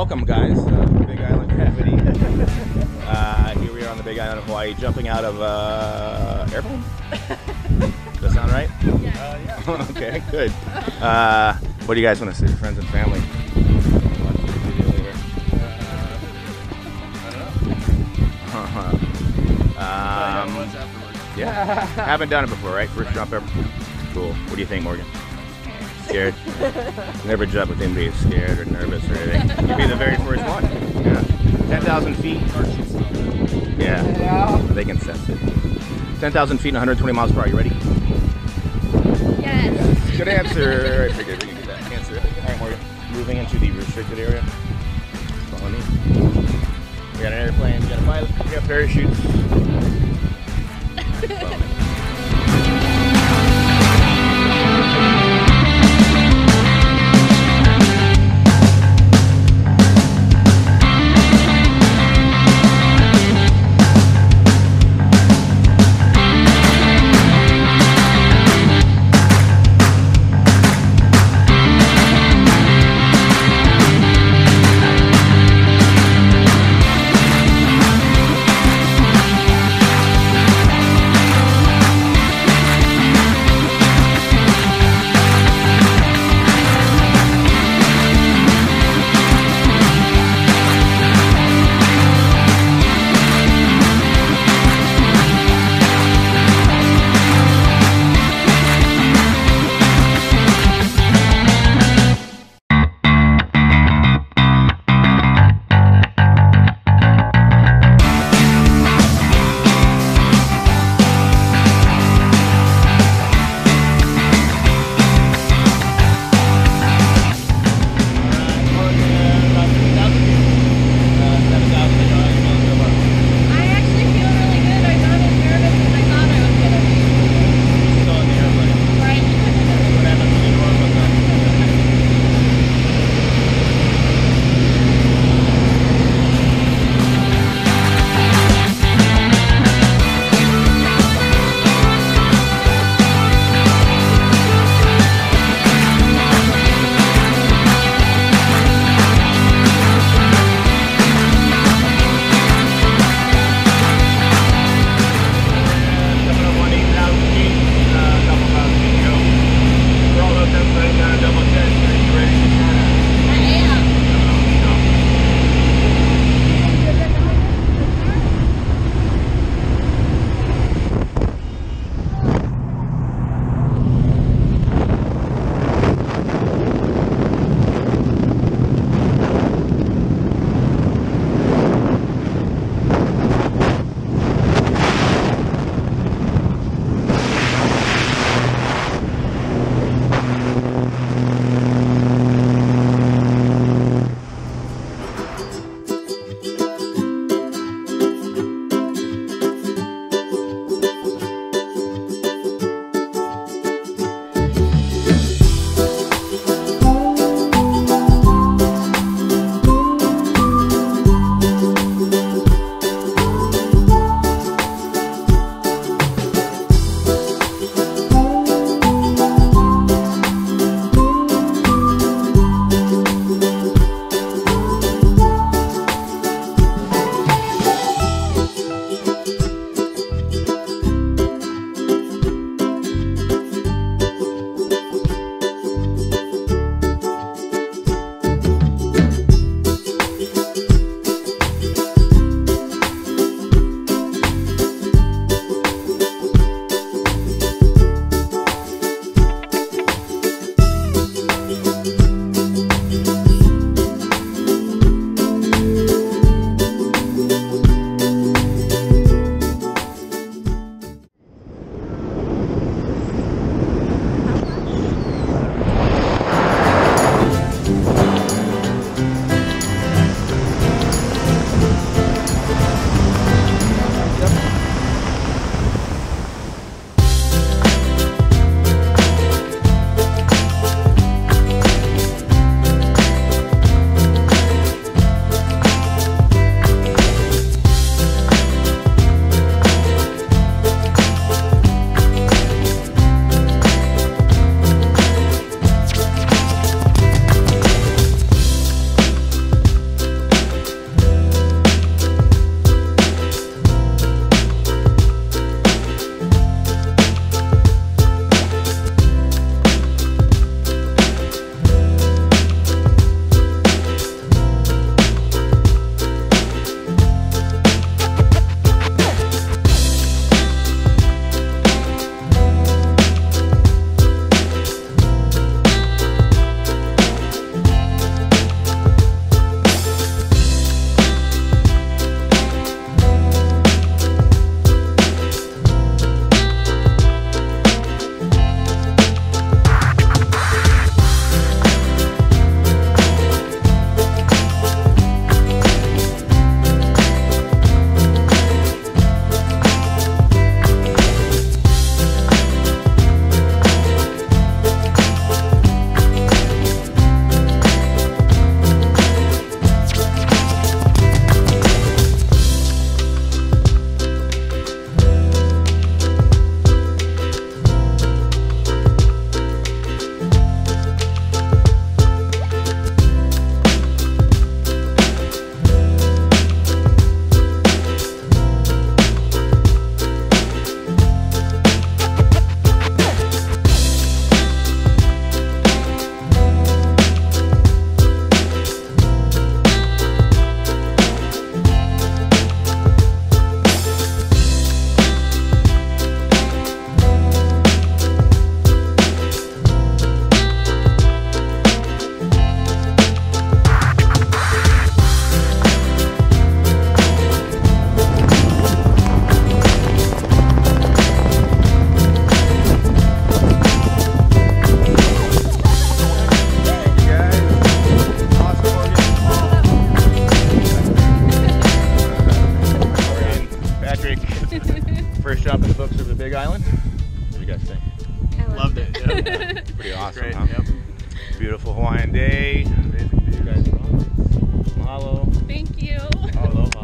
welcome, guys, Big Island Graffiti. Here we are on the Big Island of Hawaii, jumping out of airplane. Does that sound right? Yeah. Okay, good. What do you guys want to say to friends and family? Watch the video later. I don't know. Afterwards. Yeah, haven't done it before, right? First jump ever. Cool. What do you think, Morgan? Scared? Never jump with anybody who's scared or nervous or anything. You'll be the very first one. Yeah. 10,000 feet. Yeah. They can sense it. 10,000 feet and 120 miles per hour. You ready? Yes. Good answer. I figured we could get that answer. All right, Morgan. Moving into the restricted area. Follow me. We got an airplane. We got a pilot. We got parachutes. Follow me. you guys think? I Loved it. Yeah. Pretty awesome, Great. huh? Yep. Beautiful Hawaiian day. Amazing view. You guys rock. Mahalo. Thank you. Aloha.